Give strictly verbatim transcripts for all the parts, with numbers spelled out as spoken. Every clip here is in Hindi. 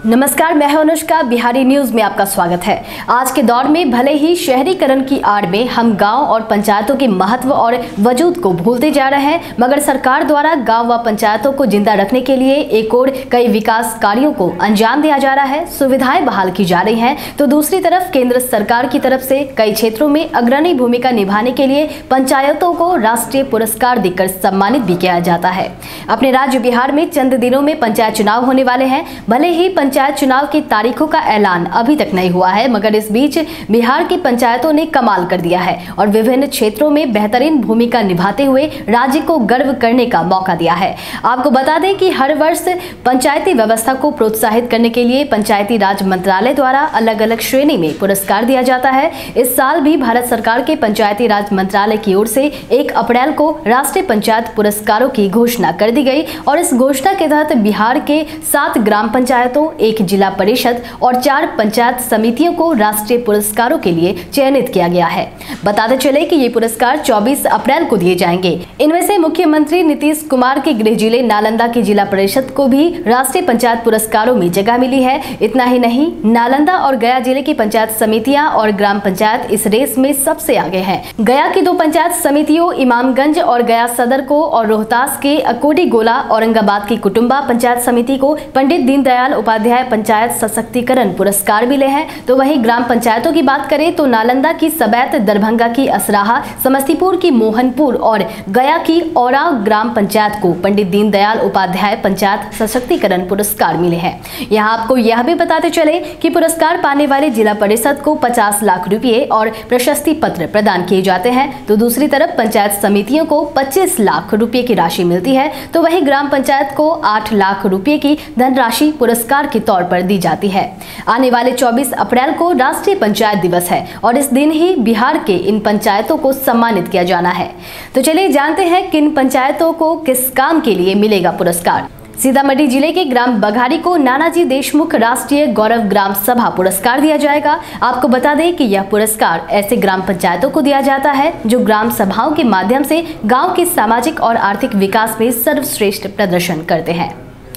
नमस्कार, मैं हूं अनुष्का। बिहारी न्यूज में आपका स्वागत है। आज के दौर में भले ही शहरीकरण की आड़ में हम गांव और पंचायतों के महत्व और वजूद को भूलते जा रहे हैं, मगर सरकार द्वारा गांव व पंचायतों को जिंदा रखने के लिए एक और कई विकास कार्यों को अंजाम दिया जा रहा है, सुविधाएं बहाल की जा रही हैं, तो दूसरी तरफ केंद्र सरकार की तरफ से कई क्षेत्रों में अग्रणी भूमिका निभाने के लिए पंचायतों को राष्ट्रीय पुरस्कार देकर सम्मानित भी किया जाता है। अपने राज्य बिहार में चंद दिनों में पंचायत चुनाव होने वाले हैं। भले ही पंचायत चुनाव की तारीखों का ऐलान अभी तक नहीं हुआ है, मगर इस बीच बिहार की पंचायतों ने कमाल कर दिया है और विभिन्न क्षेत्रों में बेहतरीन भूमिका निभाते हुए राज्य को गर्व करने का मौका दिया है। आपको बता दें कि हर वर्ष पंचायती व्यवस्था को प्रोत्साहित करने के लिए पंचायती राज मंत्रालय द्वारा अलग अलग श्रेणी में पुरस्कार दिया जाता है। इस साल भी भारत सरकार के पंचायती राज मंत्रालय की ओर से एक अप्रैल को राष्ट्रीय पंचायत पुरस्कारों की घोषणा कर दी गई और इस घोषणा के तहत बिहार के सात ग्राम पंचायतों, एक जिला परिषद और चार पंचायत समितियों को राष्ट्रीय पुरस्कारों के लिए चयनित किया गया है। बताते चले कि ये पुरस्कार चौबीस अप्रैल को दिए जाएंगे। इनमें से मुख्यमंत्री नीतीश कुमार के गृह जिले नालंदा की जिला परिषद को भी राष्ट्रीय पंचायत पुरस्कारों में जगह मिली है। इतना ही नहीं, नालंदा और गया जिले की पंचायत समितियां और ग्राम पंचायत इस रेस में सबसे आगे हैं। गया की दो पंचायत समितियों इमामगंज और गया सदर को और रोहतास के अकोडी गोला, औरंगाबाद की कुटुंबा पंचायत समिति को पंडित दीनदयाल उपाध्याय पंचायत सशक्तिकरण पुरस्कार मिले हैं। तो वहीं ग्राम पंचायतों की बात करें तो नालंदा की सबैत, दरभंगा की असराहा, समस्तीपुर की मोहनपुर और गया की औराव ग्राम पंचायत को पंडित दीनदयाल उपाध्याय पंचायत सशक्तिकरण पुरस्कार मिले हैं। यहाँ आपको यह भी बताते चले कि पुरस्कार पाने वाले जिला परिषद को पचास लाख रुपए और प्रशस्ति पत्र प्रदान किए जाते हैं, तो दूसरी तरफ पंचायत समितियों को पच्चीस लाख रुपए की राशि मिलती है। तो वहीं ग्राम पंचायत को आठ लाख रुपए की धनराशि पुरस्कार के तौर पर दी जाती है। आने वाले चौबीस अप्रैल को राष्ट्रीय पंचायत दिवस है और इस दिन ही बिहार के इन पंचायतों को सम्मानित किया जाना है। तो चलिए जानते हैं किन पंचायतों को किस काम के लिए मिलेगा पुरस्कार। सीतामढ़ी जिले के ग्राम बघारी को नानाजी देशमुख राष्ट्रीय गौरव ग्राम सभा पुरस्कार दिया जाएगा। आपको बता दें कि यह पुरस्कार ऐसे ग्राम पंचायतों को दिया जाता है जो ग्राम सभाओं के माध्यम से गांव के सामाजिक और आर्थिक विकास में सर्वश्रेष्ठ प्रदर्शन करते हैं।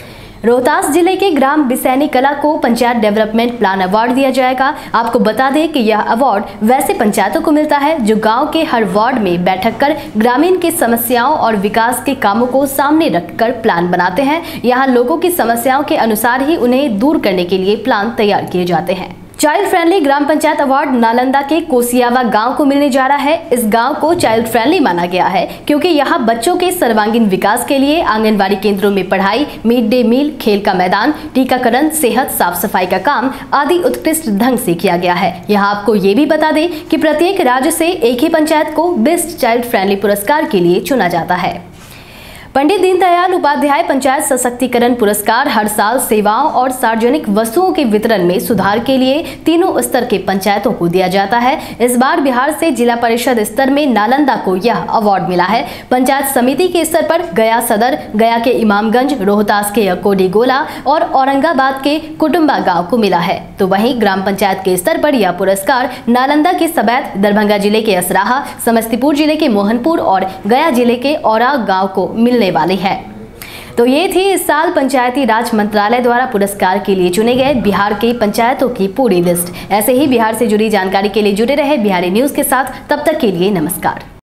रोहतास जिले के ग्राम बिसैनी कला को पंचायत डेवलपमेंट प्लान अवार्ड दिया जाएगा। आपको बता दें कि यह अवार्ड वैसे पंचायतों को मिलता है जो गांव के हर वार्ड में बैठक कर ग्रामीण की समस्याओं और विकास के कामों को सामने रखकर प्लान बनाते हैं। यहां लोगों की समस्याओं के अनुसार ही उन्हें दूर करने के लिए प्लान तैयार किए जाते हैं। चाइल्ड फ्रेंडली ग्राम पंचायत अवार्ड नालंदा के कोसियावा गांव को मिलने जा रहा है। इस गांव को चाइल्ड फ्रेंडली माना गया है क्योंकि यहां बच्चों के सर्वांगीण विकास के लिए आंगनबाड़ी केंद्रों में पढ़ाई, मिड डे मील, खेल का मैदान, टीकाकरण, सेहत, साफ सफाई का काम आदि उत्कृष्ट ढंग से किया गया है। यहां आपको ये भी बता दें कि प्रत्येक राज्य से एक ही पंचायत को बेस्ट चाइल्ड फ्रेंडली पुरस्कार के लिए चुना जाता है। पंडित दीनदयाल उपाध्याय पंचायत सशक्तिकरण पुरस्कार हर साल सेवाओं और सार्वजनिक वस्तुओं के वितरण में सुधार के लिए तीनों स्तर के पंचायतों को दिया जाता है। इस बार बिहार से जिला परिषद स्तर में नालंदा को यह अवार्ड मिला है। पंचायत समिति के स्तर पर गया सदर, गया के इमामगंज, रोहतास के अकोडी गोला और औरंगाबाद के कुटुंबा गांव को मिला है। तो वहीं ग्राम पंचायत के स्तर पर यह पुरस्कार नालंदा के सबैत, दरभंगा जिले के असराहा, समस्तीपुर जिले के मोहनपुर और गया जिले के औराव गांव को मिलने वाली है। तो ये थी इस साल पंचायती राज मंत्रालय द्वारा पुरस्कार के लिए चुने गए बिहार के पंचायतों की पूरी लिस्ट। ऐसे ही बिहार से जुड़ी जानकारी के लिए जुड़े रहे बिहारी न्यूज के साथ। तब तक के लिए नमस्कार।